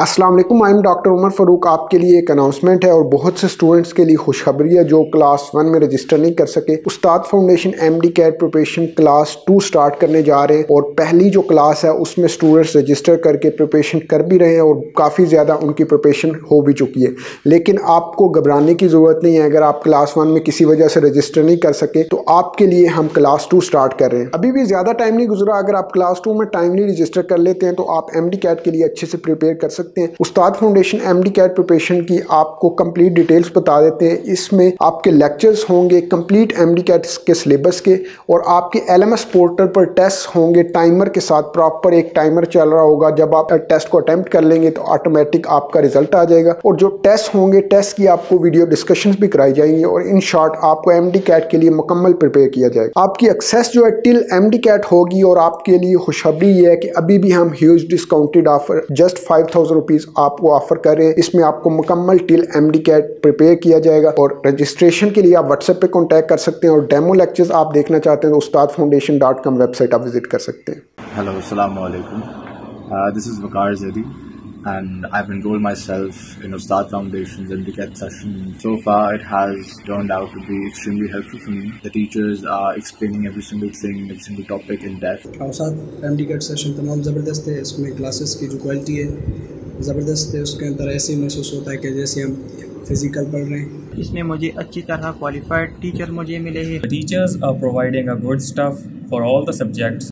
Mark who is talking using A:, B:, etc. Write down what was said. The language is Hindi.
A: अस्सलाम वालेकुम, I am doctor Umar Farooq. आपके लिए एक अनाउंसमेंट है और बहुत से स्टूडेंट्स के लिए खुशखबरी है जो क्लास 1 में रजिस्टर नहीं कर सके। Ustad foundation MD CAT preparation class 2 start करने जा रहे हैं और पहली जो क्लास है उसमें स्टूडेंट्स रजिस्टर करके प्रिपरेशन कर भी रहे हैं और काफ़ी ज़्यादा उनकी प्रिपरेशन हो भी चुकी है। लेकिन आपको घबराने की ज़रूरत नहीं है। अगर आप क्लास 1 में किसी वजह से रजिस्टर नहीं कर सके तो आपके लिए हम क्लास 2 स्टार्ट कर रहे हैं। अभी भी ज़्यादा टाइम नहीं गुजरा। अगर आप क्लास 2 में टाइमली रजिस्टर कर लेते हैं तो आप एमडी कैट के लिए अच्छे से प्रिपेयर कर सकते हैं। उस्ताद फाउंडेशन एमडी कैट प्रिपरेशन की आपको कंप्लीट डिटेल्स बता देते हैं। इसमें आपके लेक्चर्स होंगे कंप्लीट एमडी कैट के सिलेबस के और आपके एलएमएस पोर्टल पर टेस्ट होंगे टाइमर के साथ। प्रॉपर एक टाइमर चल रहा होगा। जब आप टेस्ट को अटेम्प्ट कर लेंगे तो ऑटोमेटिक आपका रिजल्ट आ जाएगा और जो टेस्ट होंगे टेस्ट की आपको वीडियो डिस्कशंस भी कराई जाएंगी और इन शॉर्ट आपको एमडी कैट के लिए मुकम्मल प्रिपेयर किया जाएगा। आपकी एक्सेस जो है टिल एमडी कैट होगी और आपके लिए खुशखबरी ये है कि अभी भी हम huge discounted offer just 5000 rupees आपको ऑफर कर रहे हैं। इसमें आपको मुकम्मल टिल एमडी कैट प्रिपेयर किया जाएगा और रजिस्ट्रेशन के लिए आप व्हाट्सएप पे कांटेक्ट कर सकते हैं और डेमो लेक्चर्स आप देखना चाहते हैं तो ustadfoundation.com वेबसाइट आप विजिट कर सकते हैं।
B: Hello, Assalamu alaikum. This is Waqar Zaidi and I've enrolled myself in Ustad Foundation's MDCAT session. So far it has turned out to be extremely helpful for me. The teachers are explaining every single thing, every single topic in depth.
C: Ustad MDCAT session तमाम ज़बरदस्त है। इसमें क्लासेस की जो क्वालिटी है ज़बरदस्त है। उसके अंदर ऐसे ही महसूस होता है कि जैसे हम फिज़िकल पढ़ रहे हैं।
D: इसमें मुझे अच्छी तरह क्वालिफाइड टीचर मुझे मिले हैं।
E: The teachers are providing a good stuff for all the subjects.